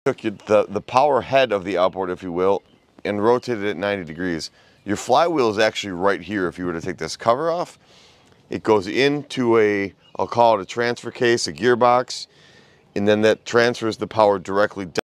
took the power head of the outboard, if you will, and rotated it 90 degrees. Your flywheel is actually right here. If you were to take this cover off, it goes into a, I'll call it a transfer case, a gearbox, and then that transfers the power directly down